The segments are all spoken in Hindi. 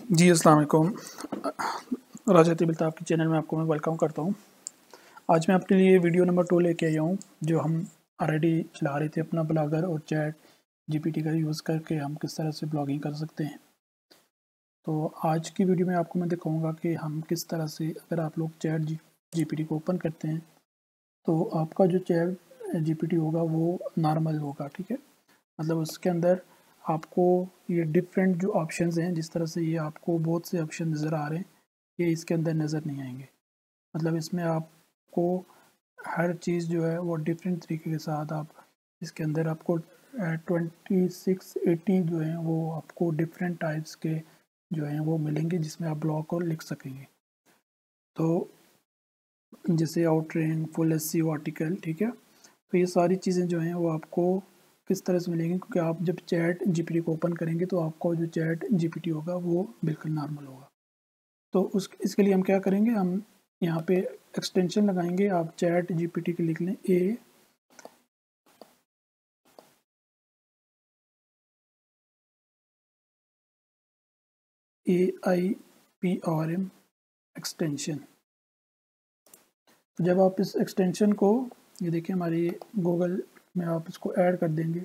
जी अस्सलाम वालेकुम। राजा तिबिलता आपके चैनल में आपको मैं वेलकम करता हूँ। आज मैं आपके लिए वीडियो नंबर 2 लेके आया हूँ, जो हम ऑलरेडी चला रहे थे अपना ब्लॉगर और चैट जीपीटी का यूज़ करके हम किस तरह से ब्लॉगिंग कर सकते हैं। तो आज की वीडियो में आपको मैं दिखाऊंगा कि हम किस तरह से, अगर आप लोग चैट जीपीटी को ओपन करते हैं तो आपका जो चैट जीपीटी होगा वो नॉर्मल होगा, ठीक है। मतलब उसके अंदर आपको ये डिफरेंट जो ऑप्शंस हैं, जिस तरह से ये आपको बहुत से ऑप्शन नज़र आ रहे हैं, ये इसके अंदर नज़र नहीं आएंगे। मतलब इसमें आपको हर चीज़ जो है वो डिफरेंट तरीके के साथ आप इसके अंदर आपको 2680 जो हैं वो आपको डिफरेंट टाइप्स के जो हैं वो मिलेंगे, जिसमें आप ब्लॉग को लिख सकेंगे। तो जैसे आउटरेंग, फुल एसईओ आर्टिकल, ठीक है। तो ये सारी चीज़ें जो हैं वो आपको किस तरह से मिलेंगी, क्योंकि आप जब चैट जीपीटी को ओपन करेंगे तो आपका जो चैट जीपीटी होगा वो बिल्कुल नॉर्मल होगा। तो इसके लिए हम क्या करेंगे, हम यहाँ पे एक्सटेंशन लगाएंगे। आप चैट जीपीटी के लिख लें AIPRM एक्सटेंशन। तो जब आप इस एक्सटेंशन को, ये देखिए हमारी गूगल में आप इसको ऐड कर देंगे,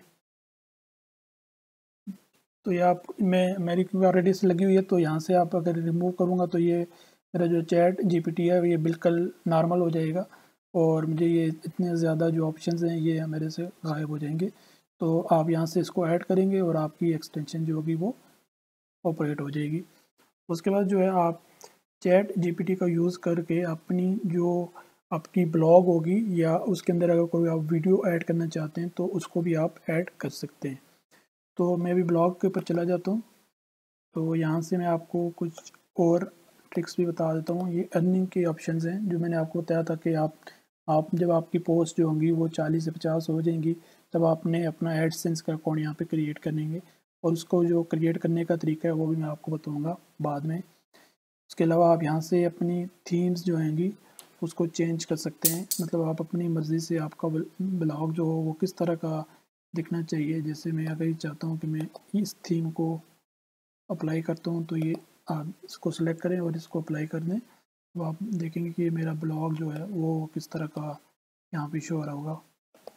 तो ये आप मेरी क्योंकि ऑलरेडी से लगी हुई है, तो यहाँ से आप अगर रिमूव करूँगा तो ये मेरा जो चैट जीपीटी है ये बिल्कुल नॉर्मल हो जाएगा और मुझे ये इतने ज़्यादा जो ऑप्शंस हैं ये मेरे से गायब हो जाएंगे। तो आप यहाँ से इसको ऐड करेंगे और आपकी एक्सटेंशन जो होगी वो ऑपरेट हो जाएगी। उसके बाद जो है आप चैट जीपीटी का यूज़ करके अपनी जो आपकी ब्लॉग होगी या उसके अंदर अगर कोई आप वीडियो ऐड करना चाहते हैं तो उसको भी आप ऐड कर सकते हैं। तो मैं भी ब्लॉग के ऊपर चला जाता हूँ। तो यहाँ से मैं आपको कुछ और ट्रिक्स भी बता देता हूँ। ये अर्निंग के ऑप्शंस हैं, जो मैंने आपको बताया था कि आप जब आपकी पोस्ट जो होंगी वो 40 से 50 हो जाएंगी, तब आपने अपना एडसेंस का अकाउंट यहाँ पे क्रिएट करेंगे और उसको जो क्रिएट करने का तरीका है वो भी मैं आपको बताऊँगा बाद में। उसके अलावा आप यहाँ से अपनी थीम्स जो हैंगी उसको चेंज कर सकते हैं। मतलब आप अपनी मर्ज़ी से आपका ब्लॉग जो हो वो किस तरह का दिखना चाहिए। जैसे मैं अगर चाहता हूँ कि मैं इस थीम को अप्लाई करता हूँ, तो ये आप इसको सिलेक्ट करें और इसको अप्लाई कर दें, तो आप देखेंगे कि मेरा ब्लॉग जो है वो किस तरह का यहाँ पे शो हो रहा होगा।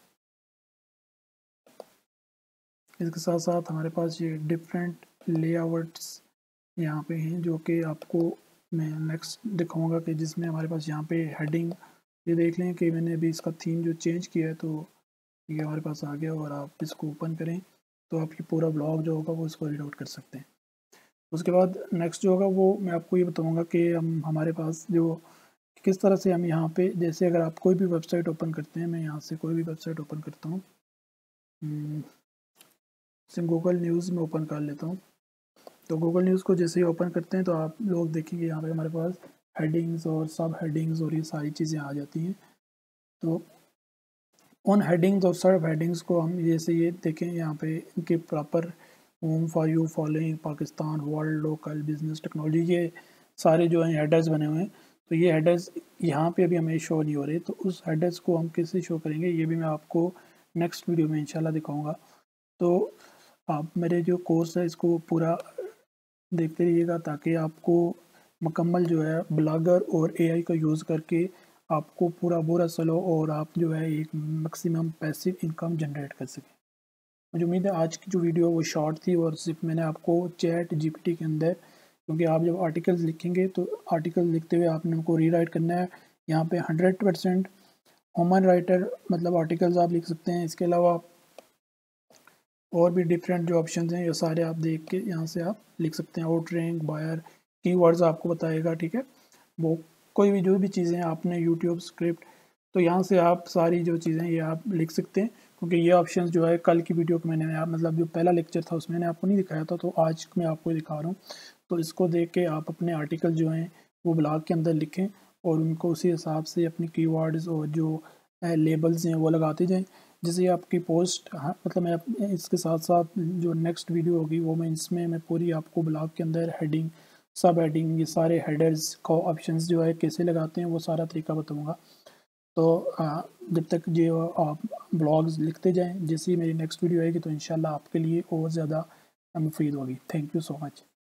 इसके साथ साथ हमारे पास ये डिफरेंट लेआउट्स यहाँ पे हैं, जो कि आपको मैं नेक्स्ट दिखाऊंगा, कि जिसमें हमारे पास यहाँ पे हेडिंग, ये देख लें कि मैंने अभी इसका थीम जो चेंज किया है, तो ये हमारे पास आ गया और आप इसको ओपन करें तो आपकी पूरा ब्लॉग जो होगा वो इसको रीड आउट कर सकते हैं। उसके बाद नेक्स्ट जो होगा वो मैं आपको ये बताऊंगा कि हम हमारे पास जो किस तरह से हम यहाँ पे, जैसे अगर आप कोई भी वेबसाइट ओपन करते हैं, मैं यहाँ से कोई भी वेबसाइट ओपन करता हूँ, जैसे गूगल न्यूज़ में ओपन कर लेता हूँ। तो गूगल न्यूज़ को जैसे ही ओपन करते हैं तो आप लोग देखेंगे यहाँ पे हमारे पास हेडिंग्स और सब हेडिंग्स और ये सारी चीज़ें आ जाती हैं। तो उन हेडिंग्स और सब हेडिंग्स को हम जैसे ये देखें यहाँ पे इनके proper home for you, following, Pakistan, world, local, business, technology, ये सारे जो हैं हेडर्स बने हुए हैं। तो ये हेडर्स यहाँ पे अभी हमें शो नहीं हो रहे, तो उस हेडर्स को हम कैसे शो करेंगे ये भी मैं आपको नेक्स्ट वीडियो में इंशाल्लाह दिखाऊंगा। तो आप मेरे जो कोर्स है इसको पूरा देखते रहिएगा, ताकि आपको मुकम्मल जो है ब्लॉगर और एआई का यूज़ करके आपको पूरा चलो और आप जो है एक मैक्सिमम पैसिव इनकम जनरेट कर सकें। मुझे उम्मीद है आज की जो वीडियो वो शॉर्ट थी और सिर्फ मैंने आपको चैट जीपीटी के अंदर, क्योंकि आप जब आर्टिकल्स लिखेंगे तो आर्टिकल लिखते हुए आपने उनको रीराइट करना है। यहाँ पे 100% ह्यूमन राइटर मतलब आर्टिकल्स आप लिख सकते हैं। इसके अलावा और भी डिफरेंट जो ऑप्शंस हैं ये सारे आप देख के यहाँ से आप लिख सकते हैं। आउट रैंक, बायर, कीवर्ड्स आपको बताएगा, ठीक है। वो कोई भी जो भी चीज़ें आपने यूट्यूब स्क्रिप्ट, तो यहाँ से आप सारी जो चीज़ें ये आप लिख सकते हैं, क्योंकि ये ऑप्शंस जो है कल की वीडियो को मैंने आप मतलब जो पहला लेक्चर था उसमें मैंने आपको नहीं दिखाया था, तो आज मैं आपको दिखा रहा हूँ। तो इसको देख के आप अपने आर्टिकल जो हैं वो ब्लॉग के अंदर लिखें और उनको उसी हिसाब से अपनी कीवर्ड्स और जो लेबल्स हैं वो लगाते जाएँ, जिससे आपकी पोस्ट, हाँ मतलब मैं इसके साथ साथ जो नेक्स्ट वीडियो होगी वो मैं पूरी आपको ब्लॉग के अंदर हेडिंग, सब हेडिंग, ये सारे हेडर्स का ऑप्शंस जो है कैसे लगाते हैं वो सारा तरीका बताऊंगा। तो जब तक जो आप ब्लॉग्स लिखते जाएं, जैसे ही मेरी नेक्स्ट वीडियो आएगी तो इंशाल्लाह आपके लिए और ज़्यादा मुफीद होगी। Thank you so much.